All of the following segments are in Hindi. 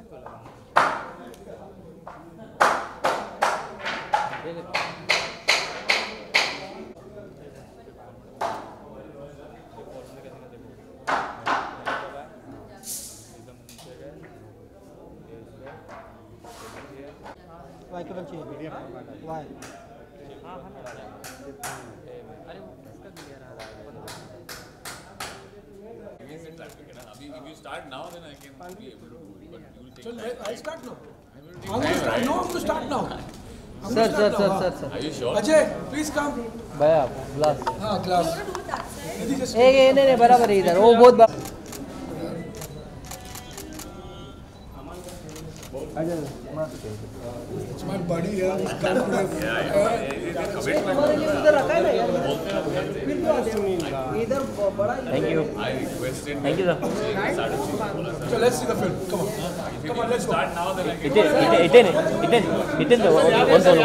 वाई केवल चाहिए वाई हाँ अरे इसका भी यार If you start now, then I can be able to do it. But you will take So time. I'll start now. I will I'm going to start. No, I'm going to start now. Sir Are you sure? Ajay, please come. भैया ग्लास हाँ, glass. नहीं बराबर है इधर वो बहुत It's my buddy here. He's come to उधर रखा है ना यार इधर बड़ा thank you I requested. Thank you sir So let's see the film. Come on. Come on, let's go. Start now, then I can. इतने वन सेंटर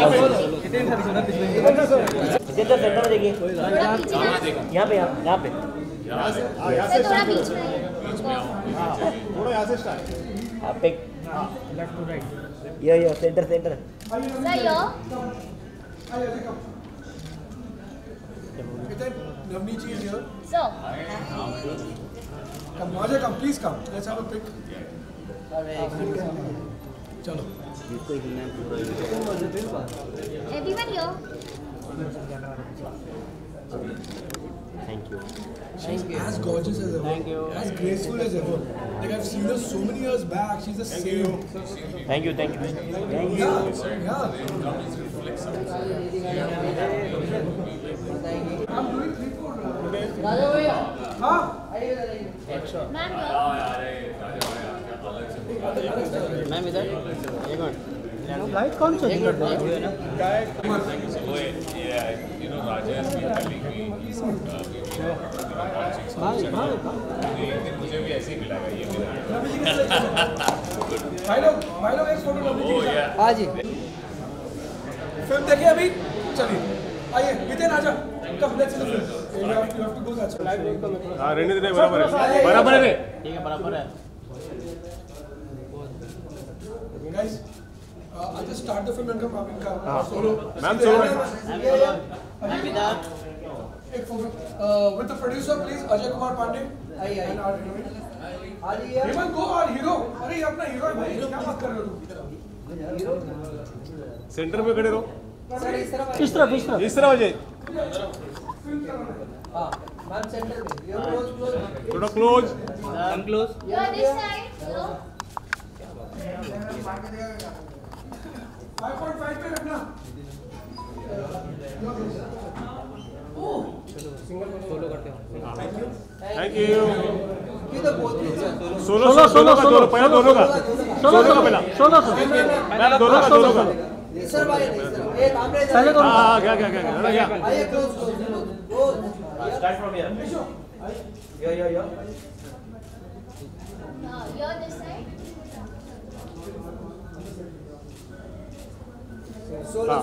में देखिए यहाँ पे यहाँ से बीच में थोड़ा यहाँ से start. आप पे लेफ्ट टू राइट ये center sir yo Navneet is here. So Come, Ajay, come. Please come. Let's have a pic. चलो. Everyone yo thank you She's as gorgeous as ever. Thank you. As graceful as ever. Like I've seen her so many years back. She's the same. Thank you Yeah. Yeah. I'm doing 3-4 राजा भैया हाँ. मैम यो मैम इधर एक मिनट लाइट कौन सा एक मिनट है ना Yeah, you know, Raja has been telling me he's मुझे भी ऐसे ही मिला ये मिला. भाई लोग एक फोटो Oh yeah. हाँ जी फिल्म देखिए अभी चलिए आइए नितिन आजा come let's see the film you have to go that हाँ रहने देने बराबर है ठीक है बराबर है guys I'll just start the film and come solo ma'am solo एक photo with the producer please Ajay Kumar Pandey and our heroine Hemant go और हीरो अरे ये अपना हीरो है भाई क्या बात कर रहे हो तुम सेंटर में खड़े रहो इस तरफ इस तरह हो जाए हाँ मैम सेंटर में थोड़ा close close yo this side yo 5.5 पे रखना सोलो करते हो थैंक यू किधर बोलते हो सोलो पहला दोनों का सोलो का पहला मैम दोनों का सर भाई ए कामरे हाँ क्या आइए close start from here yo yo this side solo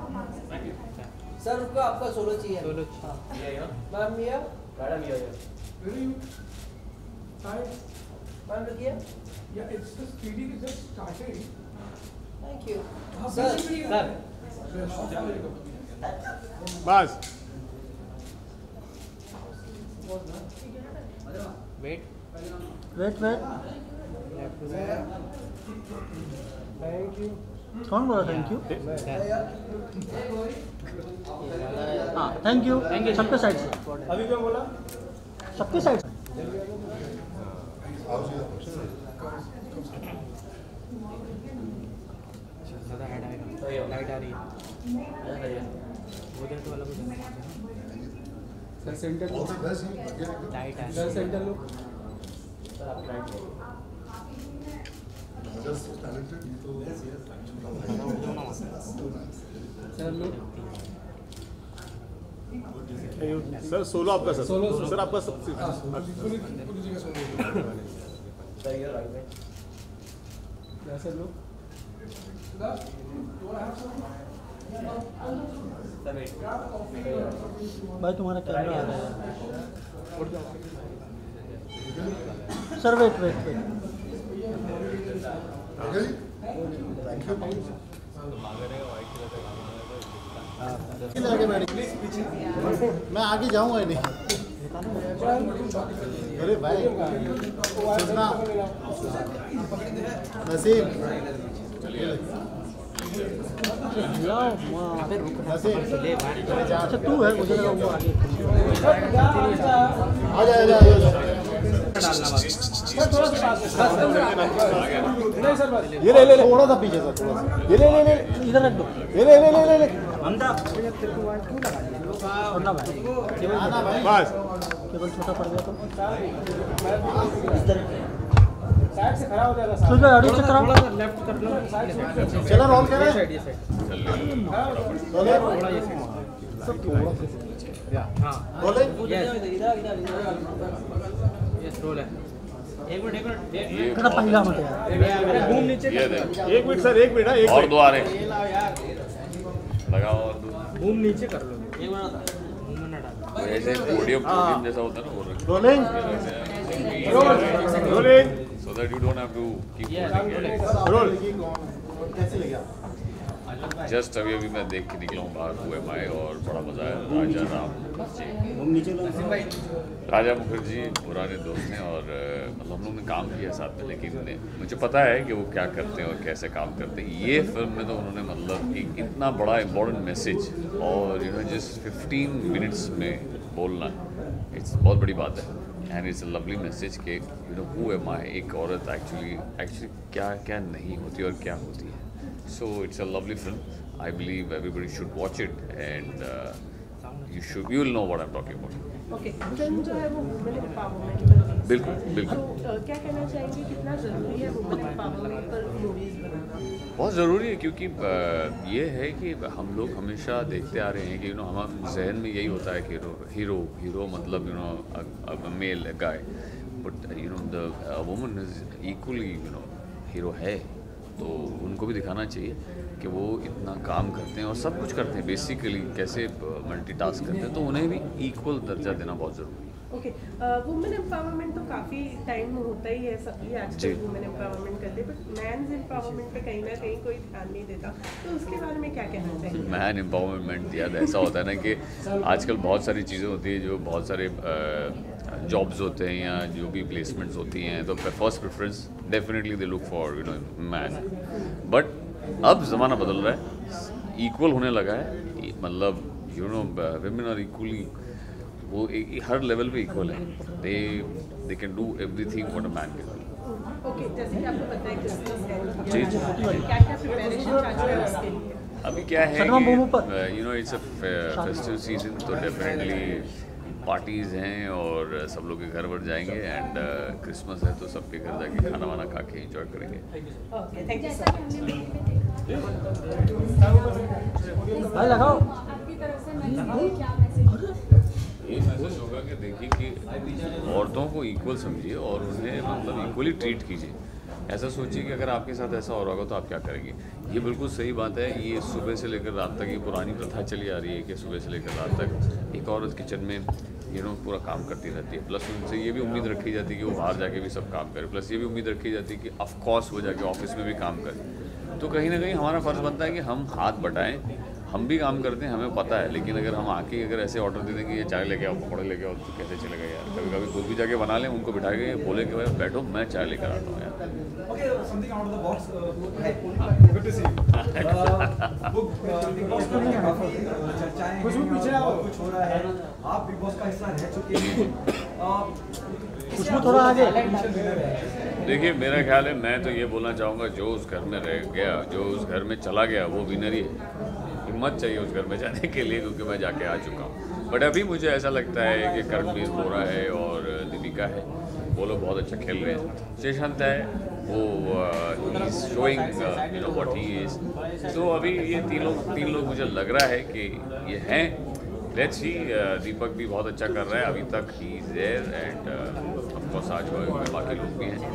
sir रुको आपका सोलो चाहिए मैम ये मैडम ये Really? Hi. मैम रुकिए Yeah, it's the 3D is just starting. Thank you Sir. बस वेट Thank you. कौन बोला थैंक यू? हाँ थैंक यू सबके साइड से अभी क्या बोला सबके साइड से लाइट आ रही है उधर तो वाला कुछ Sir, center look. लाइट आ Sir, center look. सर आप right Sir, look. Sir solo आपका सर Solo. सर आपका सबसे पुलिस का solo. सर ये राइट में Yeah, sir, look. Sir, you wanna have some? Sir wait भाई तुम्हारा कैमरा आ रहा है सर वेट मैं आगे जाऊंगा नहीं। अरे भाई सुनना नसीम अच्छा तू है मुझे लगा वो आगे ये ले ले थोड़ा सा पीछे सर थोड़ा सा ये ले इधर रख दो ये ले हमदा और ना भाई बस केवल छोटा पड़ गया तो साइड से खड़ा हो जाएगा ठीक है आगे से थोड़ा सा लेफ्ट कर लो चलो रोल कर साइड ये साइड थोड़ा ये सब थोड़ा सा हां रोले यस रोल है एक मिनट कड़ा पहिला मत यार घूम नीचे ये देख एक मिनट सर एक मिनट एक और दो आ रहे लगाओ और दो घूम नीचे कर लो एक मिनट ऐसे पोडियम जैसा होता है ना वो rolling so that you don't have to keep holding it. Roll कैसे लगा जस्ट अभी मैं देख के निकला हूँ बाहर WhoAmI और बड़ा मजा आया। राजा राम राजा मुखर्जी पुराने दोस्त हैं और मतलब हम लोगों ने काम किया साथ में, लेकिन मुझे पता है कि वो क्या करते हैं और कैसे काम करते हैं। ये फिल्म में तो उन्होंने मतलब एक इतना बड़ा इम्पोर्टेंट मैसेज और जिस 15 मिनट्स में बोलना इट्स बहुत बड़ी बात है। And it's a lovely message कि WhoAmI एक औरत एक्चुअली क्या क्या नहीं होती और क्या होती है। So it's a lovely film. I believe everybody should watch it, and you will know what I'm talking about. Okay film जो है वो वुमेन एम्पावरमेंट पर बिल्कुल बिल्कुल क्या कहना चाहेंगे कितना ज़रूरी है वुमेन एम्पावरमेंट पर मूवीज़ बनाना? बहुत ज़रूरी है क्योंकि ये है कि हम लोग हमेशा देखते आ रहे हैं कि हमारे जहन में यही होता है कि हीरो मतलब male guy, but the woman is equally hero है। तो उनको भी दिखाना चाहिए कि वो इतना काम करते हैं और सब कुछ करते हैं, बेसिकली कैसे मल्टीटास्क करते हैं, तो उन्हें भी इक्वल दर्जा देना बहुत ज़रूरी है। ओके वुमेन एम्पावरमेंट तो काफ़ी टाइम में होता ही है, सभी आजकल वुमेन एम्पावरमेंट करते हैं, बट मैंस एम्पावरमेंट पे कहीं ना कहीं कोई ध्यान नहीं देता, तो उसके बारे में क्या कहना चाहिए? मैन एम्पावरमेंट यार ऐसा होता है ना कि आजकल बहुत सारी चीज़ें होती है, जो बहुत सारे जॉब्स होते हैं या जो भी प्लेसमेंट्स होती हैं, तो first preference definitely they look for man. But अब ज़माना बदल रहा है, इक्वल होने लगा है, मतलब विमेन आर इक्वली, वो हर लेवल पे इक्वल है। They can do everything what a man can do. Okay जैसे कि आपको पता है क्रिसमस है, जी जी क्या क्या प्रिपरेशन चल रहा है उसके लिए? अभी क्या है इट्स अ फेस्टिव सीजन, तो डेफिनेटली पार्टीज़ हैं और सब लोग के घर पर जाएंगे, एंड क्रिसमस है तो सबके घर जाके खाना वाना खा के एंजॉय करेंगे। Okay thank you sir. भाई लगाओ आपकी तरफ से मैसेज क्या मैसेज? ये मैसेज होगा कि देखिए कि औरतों को इक्वल समझिए और उन्हें मतलब इक्वली ट्रीट कीजिए। ऐसा सोचिए कि अगर आपके साथ ऐसा हो रहा होगा तो आप क्या करेंगे। ये बिल्कुल सही बात है। ये सुबह से लेकर रात तक ये पुरानी प्रथा चली आ रही है कि सुबह से लेकर रात तक एक औरत किचन में पूरा काम करती रहती है। प्लस उनसे ये भी उम्मीद रखी जाती है कि वो बाहर जाके भी सब काम करे, प्लस ये भी उम्मीद रखी जाती है कि ऑफकोर्स वो जाके ऑफिस में भी काम करे। तो कहीं ना कहीं हमारा फ़र्ज़ बनता है कि हम हाथ बटाएं, हम भी काम करते हैं, हमें पता है, लेकिन अगर हम आके अगर ऐसे ऑर्डर दे देंगे ये चाय लेके आओ, पकौड़े लेके आओ, तो कैसे चलेगा यार। कभी कभी खुद भी जाके बना लें, उनको बिठा के बोले कि भाई बैठो मैं चाय लेकर आता हूँ यार। Okay, something out of the box. Good to see you. Big Boss को लेकर काफी चर्चाएं हैं, बहुत कुछ हो रहा है। आप बिग बॉस का हिस्सा रह चुके हैं। खुशबू थोड़ा आगे। देखिए मेरा ख्याल है, मैं तो ये बोलना चाहूँगा जो उस घर में रह गया, जो उस घर में चला गया, वो विनर ही है। हिम्मत चाहिए उस घर में जाने के लिए, क्योंकि मैं जाके आ चुका हूँ। बट अभी मुझे ऐसा लगता है कि करणवीर बोरा है और दीपिका है, वो लोग बहुत अच्छा खेल रहे हैं। शेषांत है, वो शोइंग व्हाट ही इज। तो अभी ये तीन लोग मुझे लग रहा है कि ये हैं। लेट्स सी, दीपक भी बहुत अच्छा कर रहा है अभी तक, he is there, and of course आज बाकी लोग भी हैं।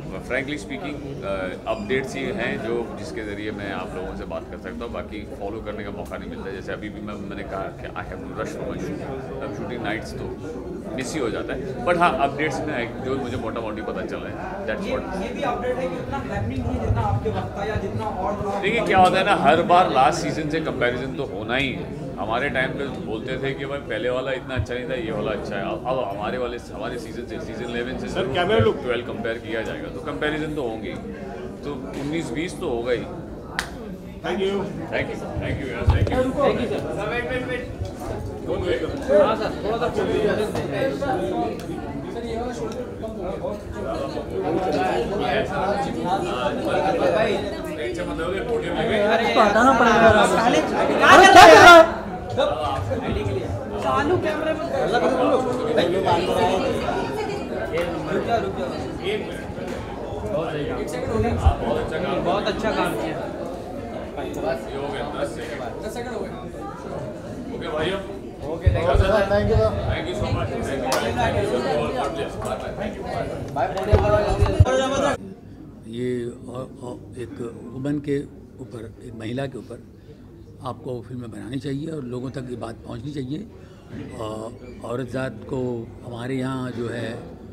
फ्रैंकली स्पीकिंग अपडेट्स ही हैं जो जिसके ज़रिए मैं आप लोगों से बात कर सकता हूँ, बाकी फॉलो करने का मौका नहीं मिलता। जैसे अभी भी मैंने कहा कि I have to rush for my shooting, अब शूटिंग नाइट्स तो मिस ही हो जाता है, बट हाँ अपडेट्स में जो मुझे मोटा मोटी पता चल रहा है दैट्स व्हाट। ये भी अपडेट है कि उतना हैपनिंग नहीं है जितना आपके वक्त था या जितना और देखिए क्या होता है ना, हर बार लास्ट सीजन से कंपैरिजन तो होना ही है। हमारे टाइम पे बोलते थे कि भाई पहले वाला इतना अच्छा नहीं था, ये वाला अच्छा है। अब हमारे सीजन से सीजन 11 से 12 कंपेयर किया जाएगा तो कंपैरिजन तो होंगे, तो 19-20 तो होगा ही। थैंक यू यार, थैंक यू हाँ सर थोड़ा सा इसको हटाना पड़ेगा। अरे क्या कर रहा है? चालू कैमरे में बहुत अच्छा काम किया। ओके भाई, okay thank you. Thank you so much, ये एक वुमन के ऊपर, एक महिला के ऊपर आपको फिल्में बनानी चाहिए और लोगों तक ये बात पहुंचनी चाहिए। औरत ज़ात को हमारे यहाँ जो है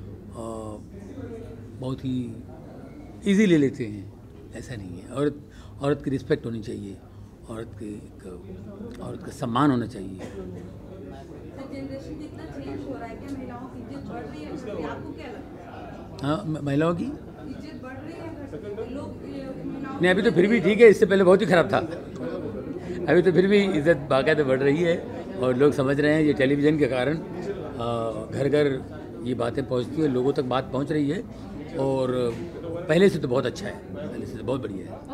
बहुत ही इजी ले लेते हैं, ऐसा नहीं है। औरत की रिस्पेक्ट होनी चाहिए, औरत का सम्मान होना चाहिए। जनरेशन कितना चेंज हो रहा है, क्या महिलाओं की इज्जत बढ़ रही है? आपको क्या लगता है? हाँ, महिलाओं की इज्जत बढ़ रही है? लोग नहीं, अभी तो फिर भी ठीक है, इससे पहले बहुत ही ख़राब था। अभी तो फिर भी इज़्ज़त बाकायदा बढ़ रही है और लोग समझ रहे हैं ये टेलीविज़न के कारण घर घर ये बातें पहुंचती है, लोगों तक बात पहुंच रही है और पहले से तो बहुत अच्छा है, पहले से तो बहुत बढ़िया है।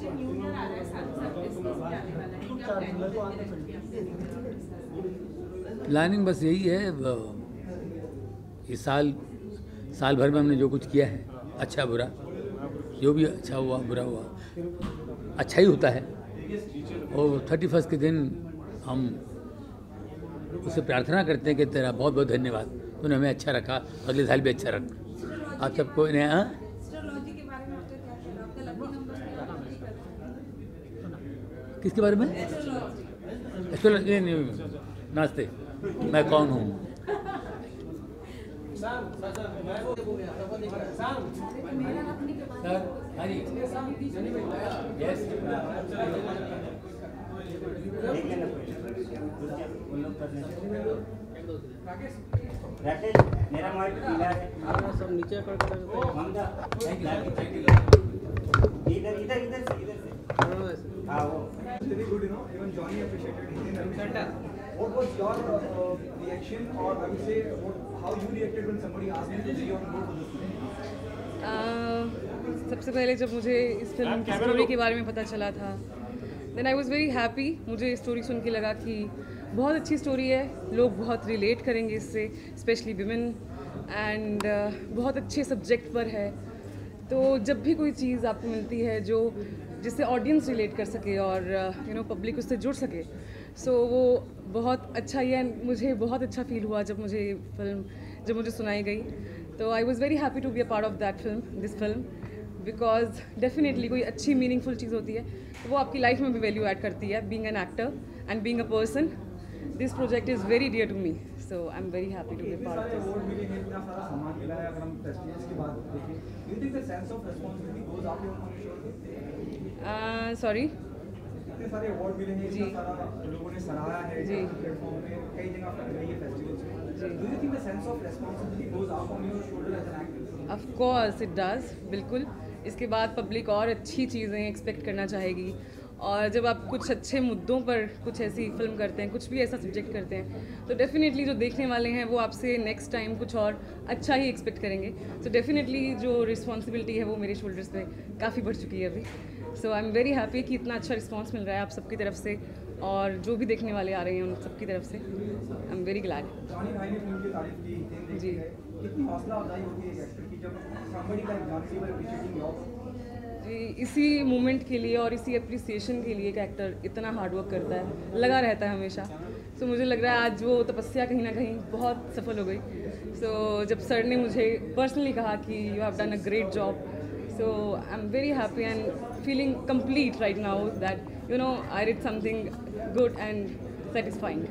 प्लानिंग बस यही है, इस साल भर में हमने जो कुछ किया है, अच्छा बुरा, जो भी अच्छा हुआ बुरा हुआ, अच्छा ही होता है। और 31 के दिन हम उससे प्रार्थना करते हैं कि तेरा बहुत बहुत धन्यवाद, तूने हमें अच्छा रखा, अगले साल भी अच्छा रख। आप सबको नया किसके बारे में? एस्ट्रोलॉजी नाश्ते, मैं कौन हूँ? मेरा माइक पीला है, सब नीचे कर इधर इधर इधर से हाँ वो very good, you know, even Johnny appreciated it. What was your reaction, or I would say how you reacted when somebody asked you to be on board for this film? सबसे पहले जब मुझे इस फिल्म की स्टोरी के बारे में पता चला था, then I was very happy. मुझे स्टोरी सुन के लगा कि बहुत अच्छी स्टोरी है, लोग बहुत रिलेट करेंगे इससे, स्पेशली विमेन, एंड बहुत अच्छे सब्जेक्ट पर है। तो जब भी कोई चीज़ आपको मिलती है जो जिससे ऑडियंस रिलेट कर सके और पब्लिक उससे जुड़ सके, सो वो बहुत अच्छा ही है। मुझे बहुत अच्छा फील हुआ जब मुझे सुनाई गई, तो I was very happy to be a part of that film, this film, because definitely कोई अच्छी मीनिंगफुल चीज़ होती है तो वो आपकी लाइफ में भी वैल्यू ऐड करती है। Being an actor and being a person, this project is very dear to me, so I am very happy to be part of this. Sorry, इतने सारे अवार्ड मिले हैं, इतना सारा लोगों ने सराहा है प्लेटफॉर्म में, कई जगह पर गई है फेस्टिवल्स में। Do you think the sense of responsibility goes up on your shoulder as an actor? Of course it does, बिल्कुल। इसके बाद पब्लिक और अच्छी चीज़ें एक्सपेक्ट करना चाहेगी, और जब आप कुछ अच्छे मुद्दों पर कुछ ऐसी फिल्म करते हैं, कुछ भी ऐसा सब्जेक्ट करते हैं, तो डेफिनेटली जो देखने वाले हैं वो आपसे नेक्स्ट टाइम कुछ और अच्छा ही एक्सपेक्ट करेंगे। सो डेफिनेटली जो रिस्पॉन्सिबिलिटी है वो मेरे शोल्डर्स पे काफ़ी बढ़ चुकी है अभी। So I am very happy कि इतना अच्छा रिस्पॉन्स मिल रहा है आप सबकी तरफ से, और जो भी देखने वाले आ रहे हैं उन सबकी तरफ से। I am very glad. Johnny भाई ने फिल्म की तारीफ की जी, कितनी हौसला अफजाई होती है एक एक्टर की जब somebody like Johnny was appreciating your कि इसी मोमेंट के लिए और इसी अप्रिसिएशन के लिए एक एक्टर इतना हार्डवर्क करता है, लगा रहता है हमेशा। सो मुझे लग रहा है आज वो तपस्या कहीं ना कहीं बहुत सफल हो गई। सो जब सर ने मुझे पर्सनली कहा कि you have done a great job, so I am very happy and feeling complete right now that you know I did something good and satisfying.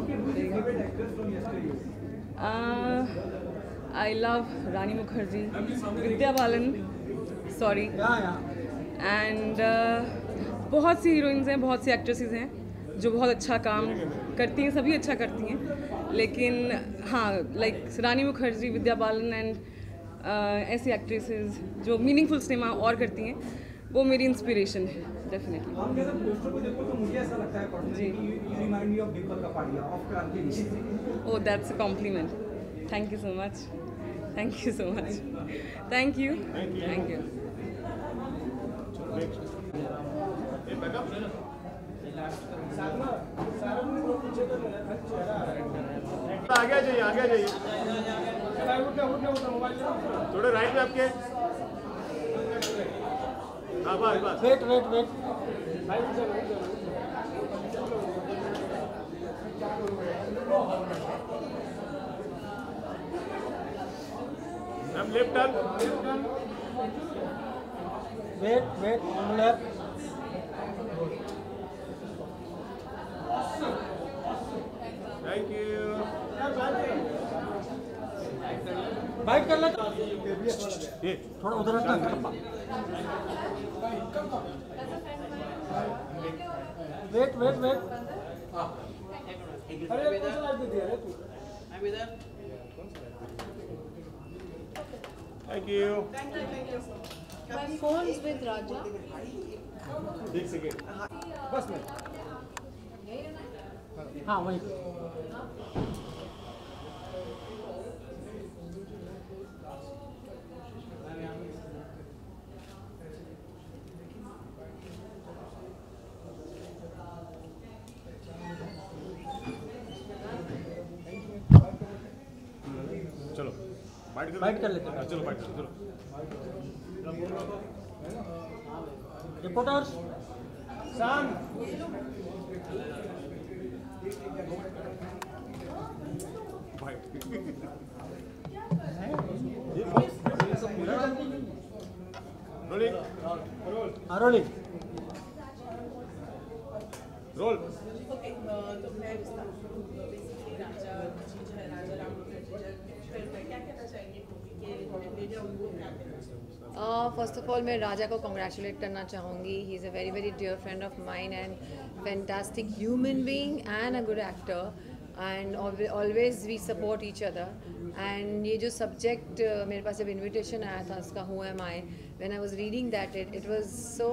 I love Rani Mukherji, Vidya Balan, sorry, and बहुत सी हीरोइंस हैं, बहुत सी एक्ट्रेसेस हैं जो बहुत अच्छा काम करती हैं, सभी अच्छा करती हैं, लेकिन हाँ लाइक रानी मुखर्जी, विद्या बालन एंड ऐसी एक्ट्रेसेस जो मीनिंगफुल सिनेमा और करती हैं, वो मेरी इंस्पिरेशन है definitely. Oh that's a compliment, thank you so much, thank you so much, thank you, thank you. आगे जाइए, आगे जाइए, थोड़े राइट में आपके। हाँ बस बस, wait wait wait, ma'am left turn, wait wait, left, thank you. Bite कर ले, ये थोड़ा उधर हटना, वेट वेट वेट, अरे कौन सा लाइट दे दिया रे तू? Thank you. My phone's with Raja. एक सेकेंड बस में, हाँ वही। चलो बाइट कर लेते हैं, चलो बाइट करो, चलो। रिपोर्टर्स शान रोलिंग, रोलिंग, रोल। ओके, तो मैं बेसिकली राजा जी जो है, राजा राम मुखर्जी फिल्म क्या कहना चाहेंगे मूवी के, उनको क्या कहना चाहेंगे? फर्स्ट ऑफ ऑल मैं राजा को कॉन्ग्रेचुलेट करना चाहूँगी। He is a very very dear friend of mine and fantastic human being and a good actor, and always we support each other. And ये जो सब्जेक्ट मेरे पास जब इन्विटेशन आया था उसका WhoAmI, when I was reading that it was so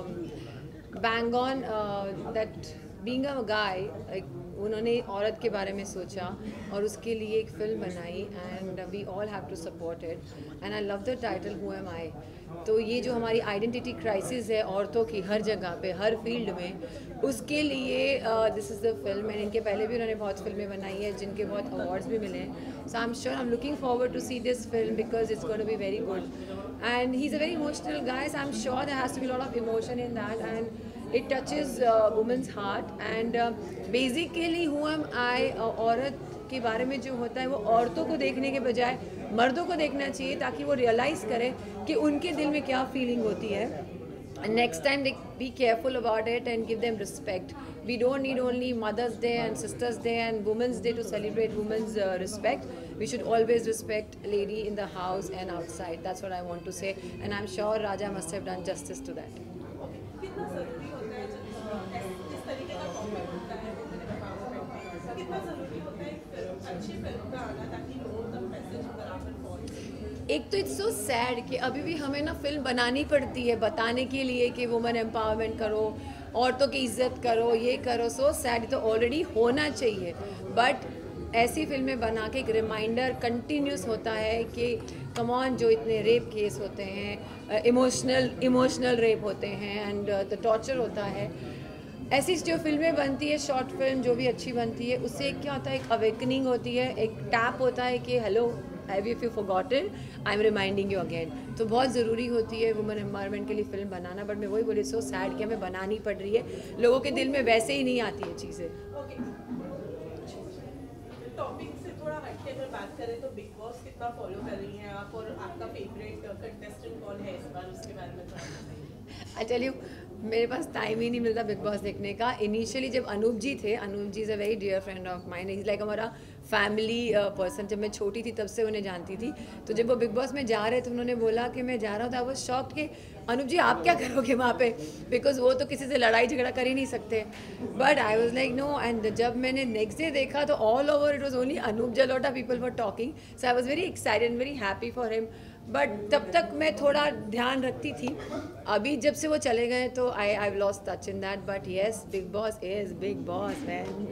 bang on that being a guy, उन्होंने औरत के बारे में सोचा और उसके लिए एक फिल्म बनाई, and we all have to support it, and I love the title WhoAmI। तो ये जो हमारी आइडेंटिटी क्राइसिस है औरतों की हर जगह पे, हर फील्ड में, उसके लिए this is the film. And इनके पहले भी उन्होंने बहुत फिल्में बनाई है जिनके बहुत अवार्ड्स भी मिले हैं। So I am sure, I am looking forward to see this film because it's going to be very good, and he is a very emotional guy, so I am sure there has to be lot of emotion in that, and it touches women's heart, and basically WhoAmI औरत के बारे में जो होता है वो औरतों को देखने के बजाय मर्दों को देखना चाहिए, ताकि वो रियलाइज़ करें कि उनके दिल में क्या फीलिंग होती है, and next time they be careful about it and give them respect. We don't need only Mother's Day and Sister's Day and Women's Day to celebrate women's respect. We should always respect lady in the house and outside. That's what I want to say, and I'm sure Raja must have done justice to that. कितना ज़रूरी होता है इस तरीके का टॉपिक होता है एम्पावरमेंट, कितना ज़रूरी होता है अच्छी फिल्म का आना ताकि लोगों तक मैसेज बराबर पहुंचे? एक तो इट्स सो सैड कि अभी भी हमें ना फिल्म बनानी पड़ती है बताने के लिए कि वुमेन एम्पावरमेंट करो, औरतों की इज्जत करो, ये करो। सो सैड, तो ऑलरेडी होना चाहिए, बट ऐसी फिल्में बना के एक रिमाइंडर कंटिन्यूस होता है कि कम ऑन, जो इतने रेप केस होते हैं, इमोशनल रेप होते हैं, एंड द टॉर्चर होता है, ऐसी जो फिल्में बनती है, शॉर्ट फिल्म जो भी अच्छी बनती है, उससे क्या होता है, एक अवेकनिंग होती है, एक टैप होता है कि hello if you forgotten, I'm reminding you again. तो बहुत ज़रूरी होती है वुमेन एम्पावरमेंट के लिए फिल्म बनाना, बट मैं वही बोली सो सैड कि हमें बनानी पड़ रही है, लोगों के दिल में वैसे ही नहीं आती है चीज़ें. टॉपिक से थोड़ा हटके अगर बात करें तो बिग बॉस कितना फॉलो कर रही हैं आप, और आपका फेवरेट कंटेस्टेंट कौन है इस बार, उसके बारे में आई टेल यू, मेरे पास टाइम ही नहीं मिलता बिग बॉस देखने का. इनिशियली जब अनूप जी थे, Anup ji is a very dear friend of mine, is like हमारा फैमिली पर्सन. जब मैं छोटी थी तब से उन्हें जानती थी, तो जब वो बिग बॉस में जा रहे थे उन्होंने बोला कि मैं जा रहा हूँ, तो आई वाज शॉक्ड कि अनूप जी आप क्या करोगे वहाँ पे, बिकॉज वो तो किसी से लड़ाई झगड़ा कर ही नहीं सकते. But I was like no, and जब मैंने नेक्स्ट डे देखा तो all over it was only Anup Jalota people were talking. So I was very excited and very happy for him. But तब तक मैं थोड़ा ध्यान रखती थी. अभी जब से वो चले गए तो I lost touch in that. But yes, Bigg Boss is Bigg Boss man.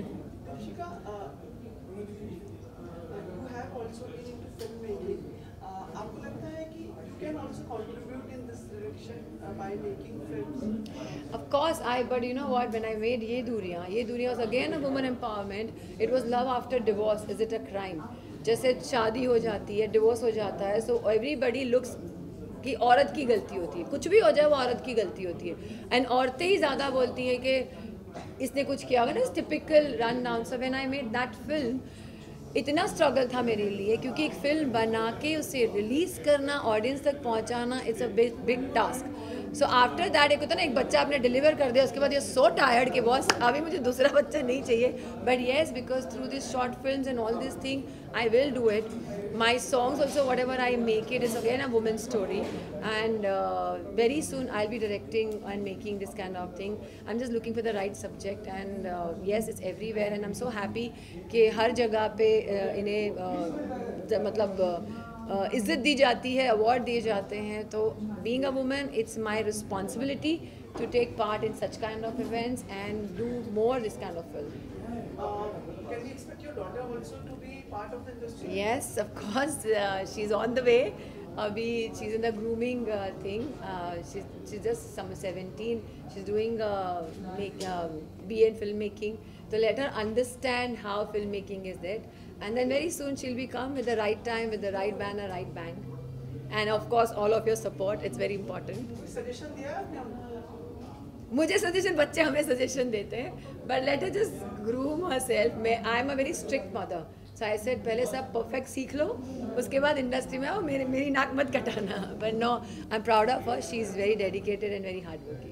आपको लगता है कि you can also contribute in this direction by making films? Of course, but you know what? When I made ये दूरियाँ was again a woman empowerment. It was love after divorce. Is it a crime? जैसे शादी हो जाती है, डिवोर्स हो जाता है, so everybody looks कि औरत की गलती होती है, कुछ भी हो जाए वो औरत की गलती होती है. एंड औरतें ही ज़्यादा बोलती हैं कि इसने कुछ किया होगा ना, typical run down. So when I made that film, इतना स्ट्रगल था मेरे लिए, क्योंकि एक फिल्म बना के उसे रिलीज़ करना, ऑडियंस तक पहुंचाना, it's a big task. So after that एक होता है ना, एक बच्चा आपने डिलीवर कर दिया, उसके बाद ये सो टायर्ड कि बॉस अभी मुझे दूसरा बच्चा नहीं चाहिए. But yes, because through this short films and all this thing I will do it. My songs also whatever I make it is again a women story, and very soon I will be directing and making this kind of thing. I am just looking for the right subject, and yes it's everywhere, and I am so happy कि हर जगह पे इन्हें मतलब इज़्ज़त दी जाती है, अवार्ड दिए जाते हैं. तो being a woman, it's my responsibility to take part in such kind of events and do more this kind of film. Can we expect your daughter also to be part of the industry? Yes, of course. She's on the way. Abhi she's in the grooming thing. She's just 17. She's doing BA in filmmaking. So let her understand how filmmaking is that. And then very soon she'll be come with the right time, with the right banner, right bang. And of course all of your support. It's very important. Suggestion दिया क्या? मुझे सजेशन, बच्चे हमें सजेशन देते हैं, but let her just groom herself. I am a very strict mother, so I said पहले सब परफेक्ट सीख लो, उसके बाद इंडस्ट्री में आओ, मेरी नाक मत कटाना. But no, I am proud of her. She is very dedicated and very hard working.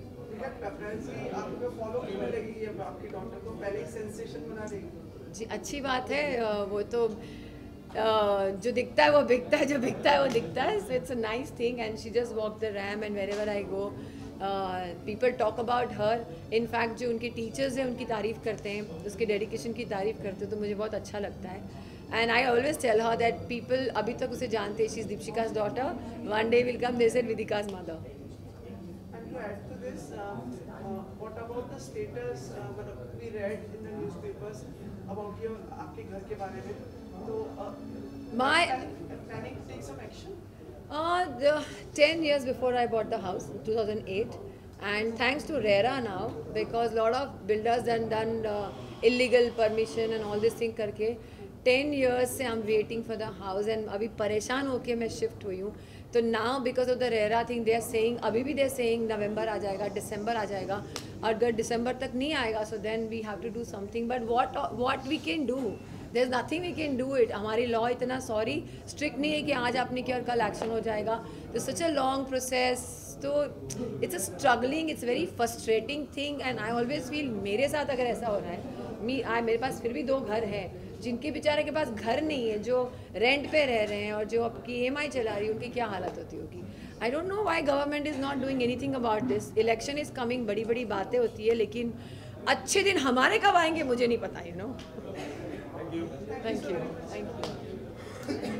जी, अच्छी बात है. वो तो जो दिखता है वो बिकता है, जो बिकता है वो दिखता है. So it's a nice thing, and she just walk the ramp, and wherever I go people talk about her. In fact जो उनके टीचर्स हैं उनकी तारीफ़ करते हैं, उसके डेडिकेशन की तारीफ़ करते हैं, तो मुझे बहुत अच्छा लगता है. And I always tell her that people अभी तक उसे जानते हैं, she is Deepika's daughter. One day will come, they said Vidika's mother. And to add to this, what about the status we read in the newspapers about your आपके घर के बारे में, तो planning to take some action? 10 years before I bought the house, 2008, and thanks to RERA now, because lot of builders done illegal permission and all this thing करके 10 years से I'm waiting for the house, and अभी परेशान होके मैं shift हुई हूँ. तो now because of the RERA thing they are saying, अभी भी they are saying November आ जाएगा, December आ जाएगा. अगर December तक नहीं आएगा, so then we have to do something. But what we can do? There's nothing we can do it. हमारी लॉ इतना स्ट्रिक्ट नहीं है कि आज आपने किया और कल एक्शन हो जाएगा. तो सच अ लॉन्ग प्रोसेस, तो it's a struggling, it's very frustrating thing. And I always feel मेरे साथ अगर ऐसा हो रहा है, मेरे पास फिर भी 2 घर हैं, जिनके बेचारे के पास घर नहीं है, जो रेंट पे रह रहे हैं और जो आपकी EMI चला रही है, उनकी क्या हालत होती होगी. I don't know why government is not doing anything about this. Election is coming, बड़ी बड़ी बातें होती है, लेकिन अच्छे दिन हमारे कब आएंगे मुझे नहीं पता. You know. Thank you. Thank you.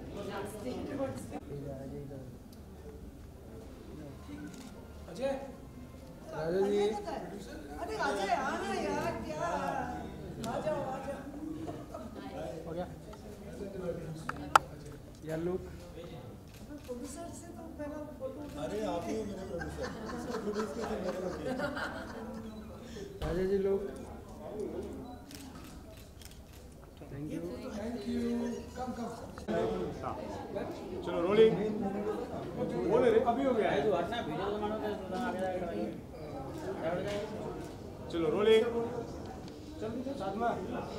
Ajay, Raja ji, अरे अजय आना यार, क्या आ जाओ. हो गया या लुक. प्रोड्यूसर से तो पहला फोटो. अरे आप ही हो मेरे producer. Raja ji look. Thank you. Come. चलो रोलिंग बोले रे अभी हो गया है चलो रोलिंग साथ में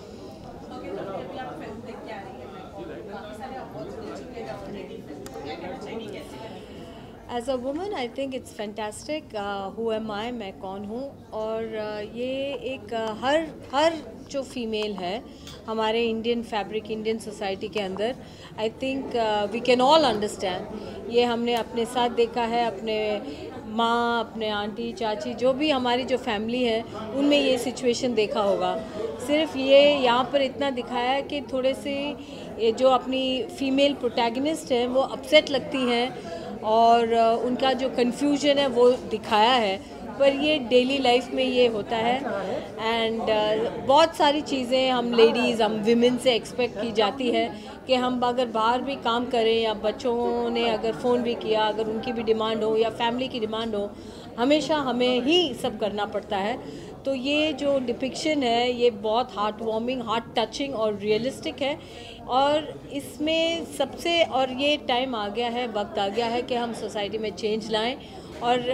As a woman, I think it's fantastic. WhoAmI, मैं कौन हूँ, और ये एक हर जो फीमेल है हमारे इंडियन फैब्रिक इंडियन सोसाइटी के अंदर, I think we can all understand. ये हमने अपने साथ देखा है, अपने माँ, अपने आंटी, चाची, जो भी हमारी जो फैमिली है उनमें ये सिचुएशन देखा होगा. सिर्फ ये यहाँ पर इतना दिखाया है कि थोड़े से जो अपनी फीमेल प्रोटैगनिस्ट हैं वो अपसेट लगती हैं और उनका जो कन्फ्यूजन है वो दिखाया है. पर ये डेली लाइफ में ये होता है. एंड बहुत सारी चीज़ें हम लेडीज़, हम विमेन से एक्सपेक्ट की जाती है कि हम अगर बाहर भी काम करें या बच्चों ने अगर फ़ोन भी किया, अगर उनकी भी डिमांड हो या फैमिली की डिमांड हो, हमेशा हमें ही सब करना पड़ता है. तो ये जो डिपिक्शन है ये बहुत हार्ट वार्मिंग, हार्ट टचिंग और रियलिस्टिक है. और इसमें सबसे, और ये टाइम आ गया है, वक्त आ गया है कि हम सोसाइटी में चेंज लाएं. और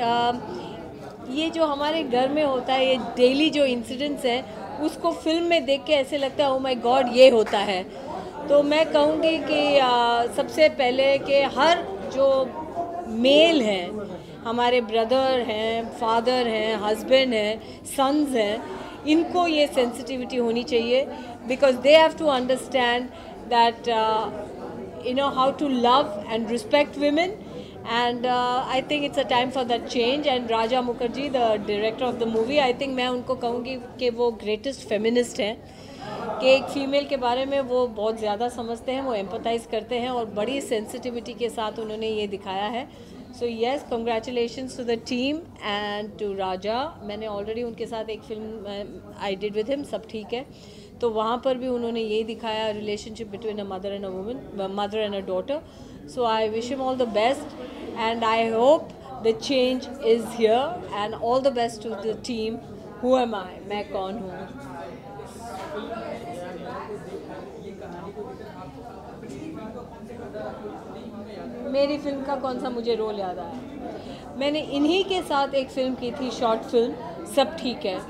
ये जो हमारे घर में होता है, ये डेली जो इंसिडेंट्स हैं, उसको फिल्म में देख के ऐसे लगता है ओ माय गॉड ये होता है. तो मैं कहूँगी कि सबसे पहले कि हर जो मेल हैं, हमारे ब्रदर हैं, फादर हैं, हस्बैंड हैं, सन्स हैं, इनको ये सेंसिटिविटी होनी चाहिए. Because they have to understand that you know how to love and respect women. And I think it's a time for that change. And Raja Mukerji, the director of the movie, I think मैं उनको कहूँगी कि वो greatest feminist हैं, कि एक फीमेल के बारे में वो बहुत ज़्यादा समझते हैं, वो एम्पथाइज करते हैं और बड़ी सेंसिटिविटी के साथ उन्होंने ये दिखाया है. So yes, congratulations to the team and to Raja. मैंने ऑलरेडी उनके साथ एक film I did with him, सब ठीक है. तो वहाँ पर भी उन्होंने ये दिखाया relationship between a mother and a woman, mother and a daughter. So I wish him all the best and I hope the change is here. And all the best to the team WhoAmI, मैं कौन हूँ. मेरी फिल्म का कौन सा मुझे रोल याद आया, मैंने इन्हीं के साथ एक फ़िल्म की थी, शॉर्ट फिल्म, सब ठीक है.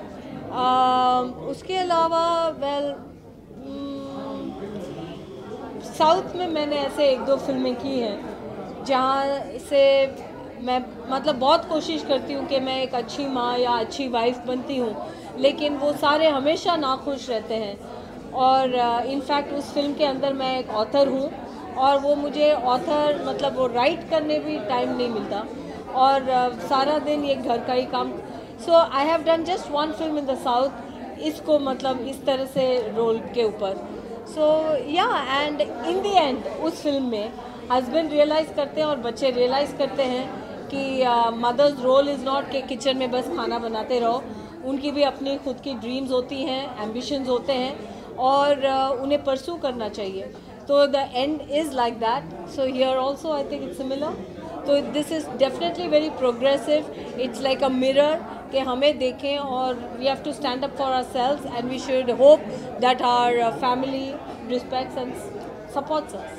उसके अलावा वेल साउथ में मैंने ऐसे एक दो फिल्में की हैं जहाँ से मैं मतलब बहुत कोशिश करती हूँ कि मैं एक अच्छी माँ या अच्छी वाइफ बनती हूँ, लेकिन वो सारे हमेशा नाखुश रहते हैं. और इनफैक्ट उस फिल्म के अंदर मैं एक ऑथर हूँ और वो मुझे ऑथर मतलब वो राइट करने भी टाइम नहीं मिलता और सारा दिन ये घर का ही काम. So I have done just one film in the south, इसको मतलब इस तरह से रोल के ऊपर. So yeah and in the end उस फिल्म में हस्बैंड रियलाइज़ करते हैं और बच्चे रियलाइज़ करते हैं कि मदर्स रोल इज़ नॉट कि किचन में बस खाना बनाते रहो. उनकी भी अपनी खुद की ड्रीम्स होती हैं, एम्बिशंस होते हैं और उन्हें परस्यू करना चाहिए. तो the end is like that. So here also I think it's similar. तो this is definitely very progressive. It's like a mirror कि हमें देखें और we have to stand up for ourselves and we should hope that our family respects and supports us.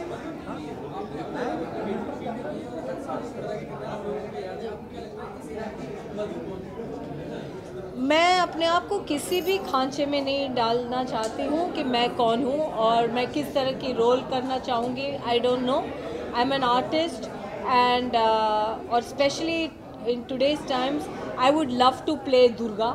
मैं अपने आप को किसी भी खांचे में नहीं डालना चाहती हूँ कि मैं कौन हूँ और मैं किस तरह की रोल करना चाहूँगी. I don't know. I am an artist and और specially in today's times I would love to play Durga.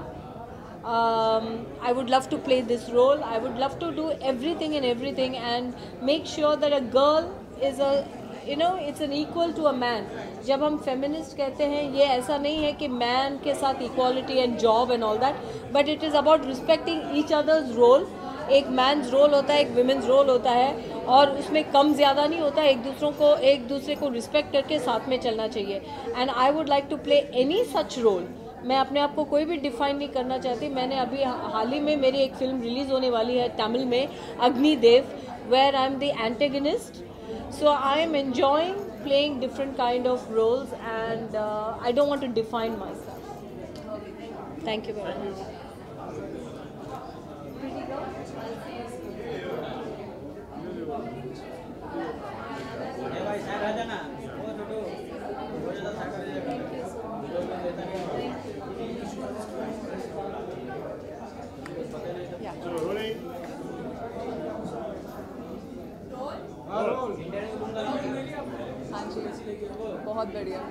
I would love to play this role. I would love to do everything and make sure that a girl is a it's an equal to a man. जब हम feminist कहते हैं ये ऐसा नहीं है कि man के साथ equality and job and all that, but it is about respecting each other's role. एक मैन्स रोल होता है, एक विमेंस रोल होता है और उसमें कम ज़्यादा नहीं होता. एक दूसरे को रिस्पेक्ट करके साथ में चलना चाहिए. And I would like to play any such role. मैं अपने आप को कोई भी डिफाइन नहीं करना चाहती. मैंने अभी हाल ही में मेरी एक फिल्म रिलीज़ होने वाली है तमिल में, Agnidev, where I am the antagonist. So I am enjoying playing different kind of roles and I don't want to define myself. Thank you very much. pretty girl. I'll see you soon. हाँ जी, बहुत बढ़िया.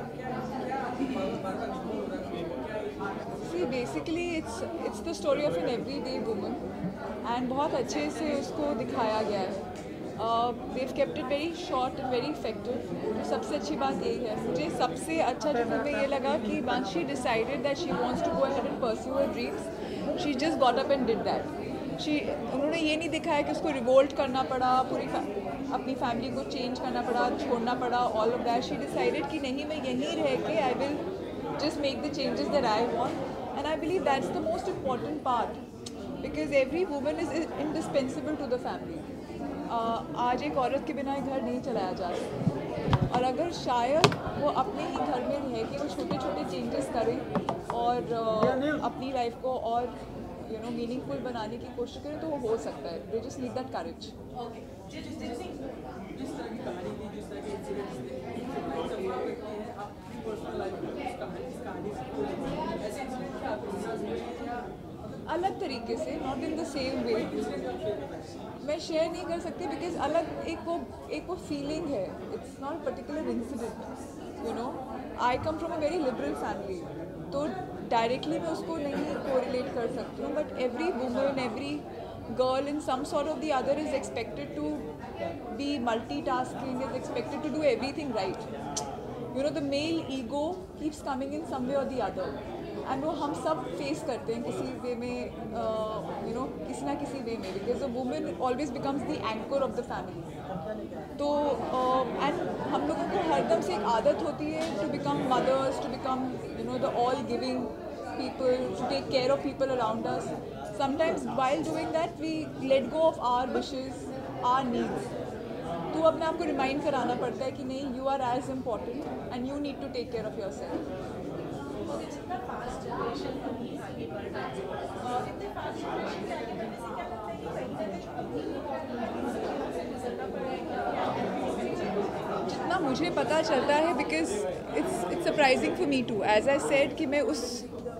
See, basically it's the story of an everyday woman and बहुत अच्छे से उसको दिखाया गया है. They've kept it very short and very effective. तो सबसे अच्छी बात यही है. मुझे सबसे अच्छा जो फिल्म में ये लगा कि once she decided that she wants to go ahead and pursue her dreams, she just got up and did that. उन्होंने ये नहीं दिखाया कि उसको रिवोल्ट करना पड़ा, अपनी फैमिली को चेंज करना पड़ा, छोड़ना पड़ा, all of that. She decided कि नहीं, मैं यहीं रह के I will just make the changes that I want and I believe that's the most important part because every woman is indispensable to the family. आज एक औरत के बिना घर नहीं चलाया जा सकता और अगर शायद वो अपने ही घर में रह के वो छोटे छोटे चेंजेस करें और अपनी लाइफ को और मीनिंगफुल बनाने की कोशिश करें तो वो हो सकता है. They just need that courage. जिस तरह की कहानी थी, जिस तरह के इंसिडेंट्स थे, आपकी पर्सनल लाइफ में इस कहानी से ऐसे इंसिडेंट क्या अलग तरीके से, not in the same way. मैं शेयर नहीं कर सकती बिकॉज अलग एक वो फीलिंग है. It's not particular incident. I come from a very liberal family, तो डायरेक्टली मैं उसको नहीं कोरिलेट कर सकती हूँ. But every woman, every girl in some sort of the other is expected to be multitasking, is expected to do everything right. The male ego keeps coming in some way or the other and वो हम सब face करते हैं किसी वे में, किसी ना किसी वे में, because the woman always becomes the anchor of the family. तो and हम लोगों को हरदम से एक आदत होती है to become mothers, to become the all giving people, to take care of people around us. Sometimes while doing that we let go of our wishes, our needs. तो अपने आप को रिमाइंड कराना पड़ता है कि नहीं, you are as important and you need to take care of yourself. जितना फास्ट जनरेशन अभी आगे बढ़ रहा है, इतने फास्ट जनरेशन के आगे बढ़ने से क्या लगता है कि कहीं ना कहीं गुजरना पड़ेगा? जितना मुझे पता चलता है because it's surprising for me too. As I said कि मैं उस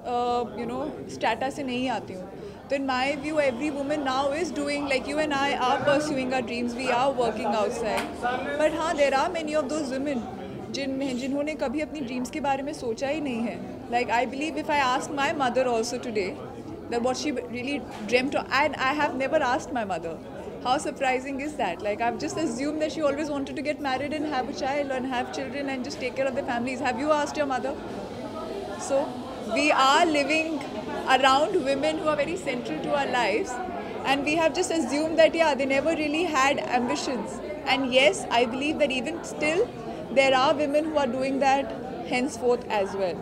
स्टेटा से नहीं आती हूँ. तो in my view, every woman now is doing, like you and I are pursuing our dreams, we are working outside. But हाँ, there are many of those women जिन्होंने कभी अपनी ड्रीम्स के बारे में सोचा ही नहीं है. Like I believe if I asked my mother also today that what she really dreamt of, and I have never asked my mother. How surprising is that? Like I've just assumed that she always wanted to get married and have a child and have children and just take care of their families. Have you asked your mother? So we are living around women who are very central to our lives and we have just assumed that they never really had ambitions. And yes, I believe that even still there are women who are doing that henceforth as well.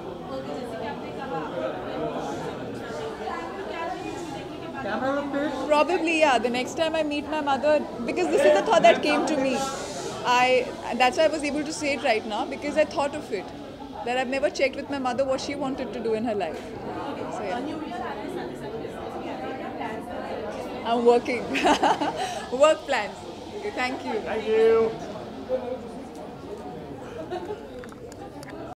Probably the next time I meet my mother, because this is the thought that came to me. That's why I was able to say it right now, because I thought of it. That I've never checked with my mother what she wanted to do in her life. So, I'm working. Work plans. Okay, thank you. Thank you.